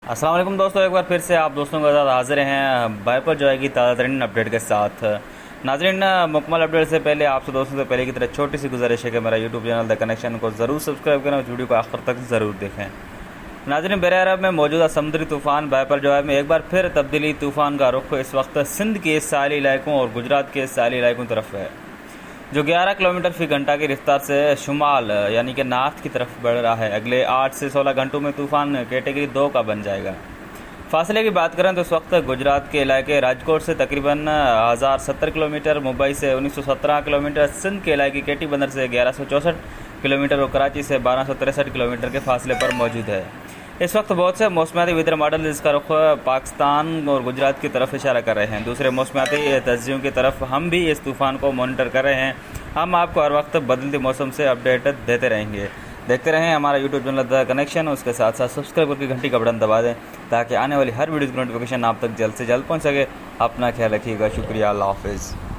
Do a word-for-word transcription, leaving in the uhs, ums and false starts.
अस्सलाम वालेकुम दोस्तों, एक बार फिर से आप दोस्तों के साथ हाजिर हैं बाइपर जो है की ताज़ा तरीन अपडेट के साथ। नाजरीन, मुकम्मल अपडेट से पहले आपसे दोस्तों से पहले की तरह छोटी सी गुजारिश है कि मेरा यूट्यूब चैनल द कनेक्शन को ज़रूर सब्सक्राइब करें और वीडियो को आखिर तक ज़रूर देखें। नाजरीन, बहर अरब में मौजूदा समुद्री तूफ़ान बाइपर जो है में एक बार फिर तब्दीली तूफ़ान का रुख इस वक्त सिंध के साहली इलाकों और गुजरात के साहली इलाकों की तरफ है, जो ग्यारह किलोमीटर फी घंटा की रफ्तार से शुमाल यानी कि नॉर्थ की तरफ बढ़ रहा है। अगले आठ से सोलह घंटों में तूफ़ान कैटेगरी दो का बन जाएगा। फासले की बात करें तो इस वक्त गुजरात के इलाके राजकोट से तकरीबन हज़ार सत्तर किलोमीटर, मुंबई से उन्नीस सौ सत्रह किलोमीटर, सिंध के इलाके केटी बंदर से ग्यारह सौ चौंसठ किलोमीटर और कराची से बारह सौ तिरसठ किलोमीटर के फासले पर मौजूद है। इस वक्त बहुत से मौसमियाती वेदर मॉडल इसका रुख पाकिस्तान और गुजरात की तरफ इशारा कर रहे हैं। दूसरे मौसमियाती तज्जियों की तरफ हम भी इस तूफ़ान को मॉनिटर कर रहे हैं। हम आपको हर वक्त बदलते मौसम से अपडेट देते रहेंगे। देखते रहें हमारा यूट्यूब चैनल द कनेक्शन, उसके साथ साथ सब्सक्राइब करके घंटी का बटन दबा दें ताकि आने वाली हर वीडियो की नोटिफिकेशन आप तक जल्द से जल्द पहुँच सके। अपना ख्याल रखिएगा। शुक्रिया। अल्लाह हाफिज़।